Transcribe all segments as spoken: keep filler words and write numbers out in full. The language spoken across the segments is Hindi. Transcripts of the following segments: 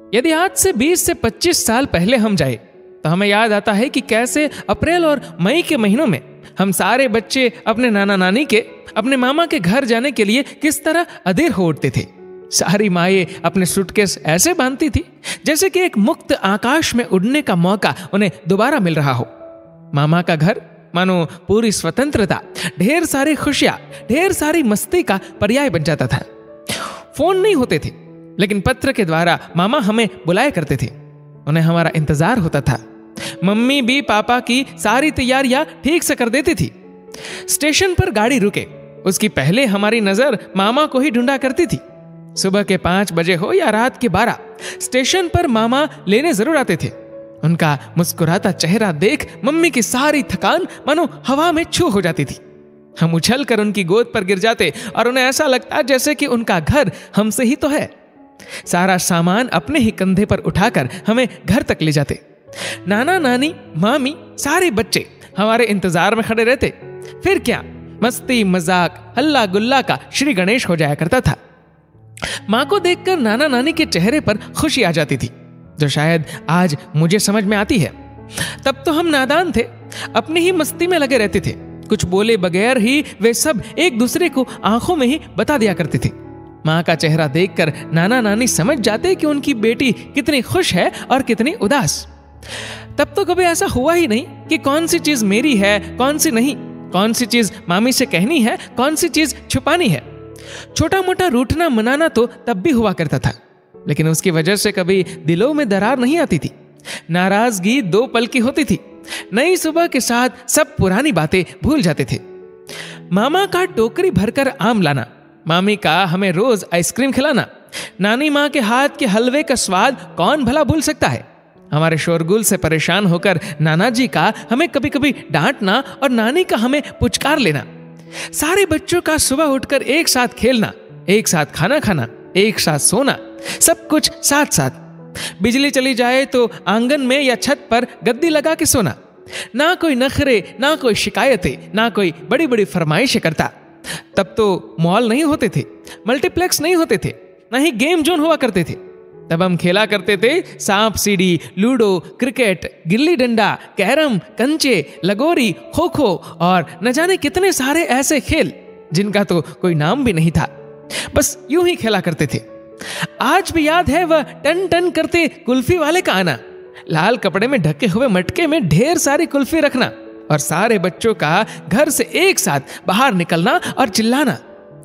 यदि आज से बीस से पच्चीस साल पहले हम जाए तो हमें याद आता है कि कैसे अप्रैल और मई के महीनों में हम सारे बच्चे अपने नाना नानी के, अपने मामा के घर जाने के लिए किस तरह अधीर हो उठते थे। सारी माएँ अपने सूटकेस ऐसे बांधती थी जैसे कि एक मुक्त आकाश में उड़ने का मौका उन्हें दोबारा मिल रहा हो। मामा का घर मानो पूरी स्वतंत्रता, ढेर सारी खुशियां, ढेर सारी मस्ती का पर्याय बन जाता था। फोन नहीं होते थे, लेकिन पत्र के द्वारा मामा हमें बुलाया करते थे। उन्हें हमारा इंतजार होता था। मम्मी भी पापा की सारी तैयारियां ठीक से कर देती थी। स्टेशन पर गाड़ी रुके उसकी पहले हमारी नजर मामा को ही ढूंढा करती थी। सुबह के पांच बजे हो या रात के बारह, स्टेशन पर मामा लेने जरूर आते थे। उनका मुस्कुराता चेहरा देख मम्मी की सारी थकान मानो हवा में छू हो जाती थी। हम उछल कर उनकी गोद पर गिर जाते और उन्हें ऐसा लगता जैसे कि उनका घर हमसे ही तो है। सारा सामान अपने ही कंधे पर उठाकर हमें घर तक ले जाते। नाना नानी, मामी, सारे बच्चे हमारे इंतजार में खड़े रहते। फिर क्या मस्ती, मजाक, हल्ला गुल्ला का श्री गणेश हो जाया करता था। माँ को देखकर नाना नानी के चेहरे पर खुशी आ जाती थी, जो शायद आज मुझे समझ में आती है। तब तो हम नादान थे, अपनी ही मस्ती में लगे रहते थे। कुछ बोले बगैर ही वे सब एक दूसरे को आंखों में ही बता दिया करते थे। माँ का चेहरा देखकर नाना नानी समझ जाते कि उनकी बेटी कितनी खुश है और कितनी उदास। तब तो कभी ऐसा हुआ ही नहीं कि कौन सी चीज मेरी है, कौन सी नहीं, कौन सी चीज मामी से कहनी है, कौन सी चीज छुपानी है। छोटा मोटा रूठना मनाना तो तब भी हुआ करता था, लेकिन उसकी वजह से कभी दिलों में दरार नहीं आती थी। नाराजगी दो पल की होती थी। नई सुबह के साथ सब पुरानी बातें भूल जाते थे। मामा का टोकरी भरकर आम लाना, मामी का हमें रोज आइसक्रीम खिलाना, नानी माँ के हाथ के हलवे का स्वाद कौन भला भूल सकता है। हमारे शोरगुल से परेशान होकर नाना जी का हमें कभी कभी डांटना और नानी का हमें पुचकार लेना। सारे बच्चों का सुबह उठकर एक साथ खेलना, एक साथ खाना खाना, एक साथ सोना, सब कुछ साथ साथ। बिजली चली जाए तो आंगन में या छत पर गद्दी लगा के सोना। ना कोई नखरे, ना कोई शिकायतें, ना कोई बड़ी बड़ी फरमाइशें करता। तब तो मॉल नहीं होते थे, मल्टीप्लेक्स नहीं होते थे, ना ही गेम जोन हुआ करते थे। तब हम खेला करते थे सांप सीढ़ी, ludo, cricket, gilli danda, carrom, कंचे, लगोरी, खो खो और न जाने कितने सारे ऐसे खेल जिनका तो कोई नाम भी नहीं था। बस यूं ही खेला करते थे। आज भी याद है वह टन टन करते कुल्फी वाले का आना, लाल कपड़े में ढके हुए मटके में ढेर सारी कुल्फी रखना और सारे बच्चों का घर से एक साथ बाहर निकलना और चिल्लाना।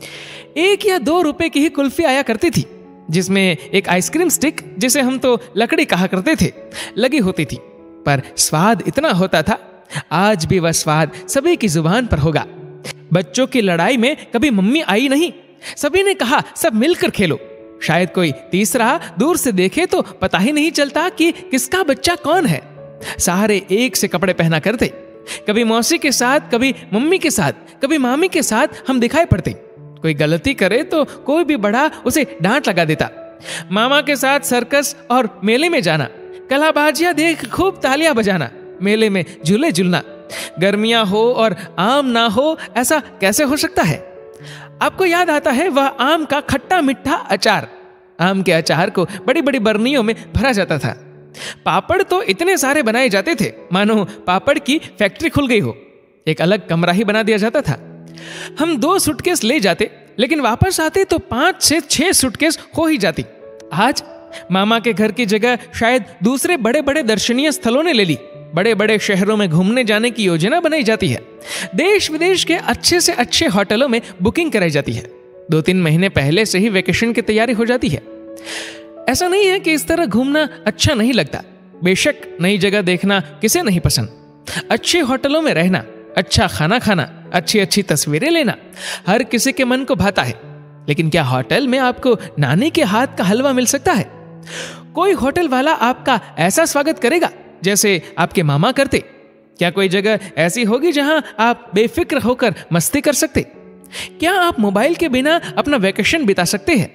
एक या दो रुपए की ही कुल्फी आया करती थी, जिसमें एक आइसक्रीम स्टिक, जिसे हम तो लकड़ी कहा करते थे, लगी होती थी। पर स्वाद इतना होता था, आज भी वह स्वाद सभी की जुबान पर होगा। बच्चों की लड़ाई में कभी मम्मी आई नहीं, सभी ने कहा सब मिलकर खेलो। शायद कोई तीसरा दूर से देखे तो पता ही नहीं चलता कि किसका बच्चा कौन है। सारे एक से कपड़े पहना करते, कभी मौसी के साथ, कभी मम्मी के साथ, कभी मामी के साथ हम दिखाई पड़ते। कोई गलती करे तो कोई भी बड़ा उसे डांट लगा देता। मामा के साथ सर्कस और मेले में जाना, कलाबाजियां देख खूब तालियां बजाना, मेले में झूले झूलना। गर्मियां हो और आम ना हो, ऐसा कैसे हो सकता है? आपको याद आता है वह आम का खट्टा मीठा अचार। आम के अचार को बड़ी बड़ी बर्नियों में भरा जाता था। पापड़ तो इतने सारे बनाए जाते थे मानो पापड़ की फैक्ट्री खुल गई हो। एक अलग कमरा ही बना दिया जाता था। हम दो सूटकेस ले जाते, लेकिन वापस आते तो पांच से छह सूटकेस हो ही जाती। आज मामा के घर की जगह शायद दूसरे बड़े बड़े दर्शनीय स्थलों ने ले ली। बड़े बड़े शहरों में घूमने जाने की योजना बनाई जाती है। देश विदेश के अच्छे से अच्छे होटलों में बुकिंग कराई जाती है। दो तीन महीने पहले से ही वेकेशन की तैयारी हो जाती है। ऐसा नहीं है कि इस तरह घूमना अच्छा नहीं लगता। बेशक नई जगह देखना किसे नहीं पसंद। अच्छे होटलों में रहना, अच्छा खाना खाना, अच्छी अच्छी तस्वीरें लेना हर किसी के मन को भाता है। लेकिन क्या होटल में आपको नानी के हाथ का हलवा मिल सकता है? कोई होटल वाला आपका ऐसा स्वागत करेगा जैसे आपके मामा करते? क्या कोई जगह ऐसी होगी जहां आप बेफिक्र होकर मस्ती कर सकते? क्या आप मोबाइल के बिना अपना वेकेशन बिता सकते हैं?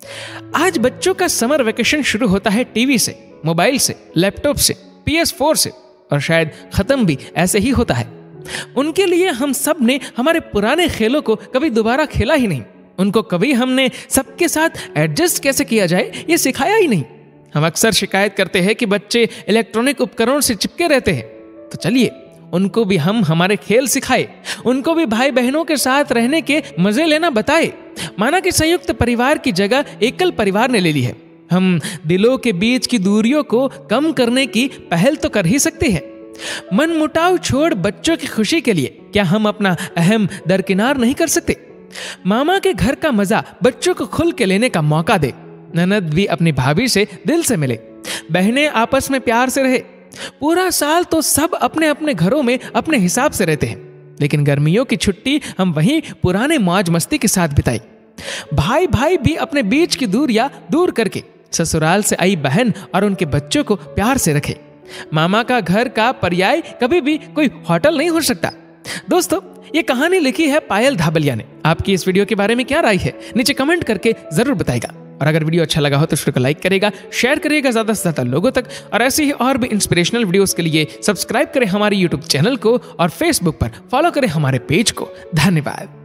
आज बच्चों का समर वेकेशन शुरू होता है टीवी से, मोबाइल से, लैपटॉप से, पी एस फोर से, और शायद खत्म भी ऐसे ही होता है। उनके लिए हम सब ने हमारे पुराने खेलों को कभी दोबारा खेला ही नहीं। उनको कभी हमने सबके साथ एडजस्ट कैसे किया जाए ये सिखाया ही नहीं। हम अक्सर शिकायत करते हैं कि बच्चे इलेक्ट्रॉनिक उपकरणों से चिपके रहते हैं। तो चलिए उनको भी हम हमारे खेल सिखाए, उनको भी भाई बहनों के साथ रहने के मजे लेना बताए। माना कि संयुक्त परिवार की जगह एकल परिवार ने ले ली है। हम दिलों के बीच की दूरियों को कम करने की पहल तो कर ही सकते हैं। मन मुटाव छोड़ बच्चों की खुशी के लिए क्या हम अपना अहम दरकिनार नहीं कर सकते? मामा के घर का मजा बच्चों को खुल के लेने का मौका दे। ननद भी अपनी भाभी से दिल से मिले, बहनें आपस में प्यार से रहे। पूरा साल तो सब अपने अपने घरों में अपने हिसाब से रहते हैं, लेकिन गर्मियों की छुट्टी हम वहीं पुराने मौज मस्ती के साथ बिताई। भाई भाई भी अपने बीच की दूरियां दूर करके ससुराल से आई बहन और उनके बच्चों को प्यार से रखे। मामा का घर का पर्याय कभी भी कोई होटल नहीं हो सकता। दोस्तों, ये कहानी लिखी है पायल धाबलिया ने। आपकी इस वीडियो के बारे में क्या राय है नीचे कमेंट करके जरूर बताएगा। और अगर वीडियो अच्छा लगा हो तो इस वीडियो को लाइक करेगा, शेयर करिएगा ज्यादा से ज्यादा लोगों तक। और ऐसे ही और भी इंस्पिरेशनल वीडियोस के लिए सब्सक्राइब करें हमारे यूट्यूब चैनल को और फेसबुक पर फॉलो करें हमारे पेज को। धन्यवाद।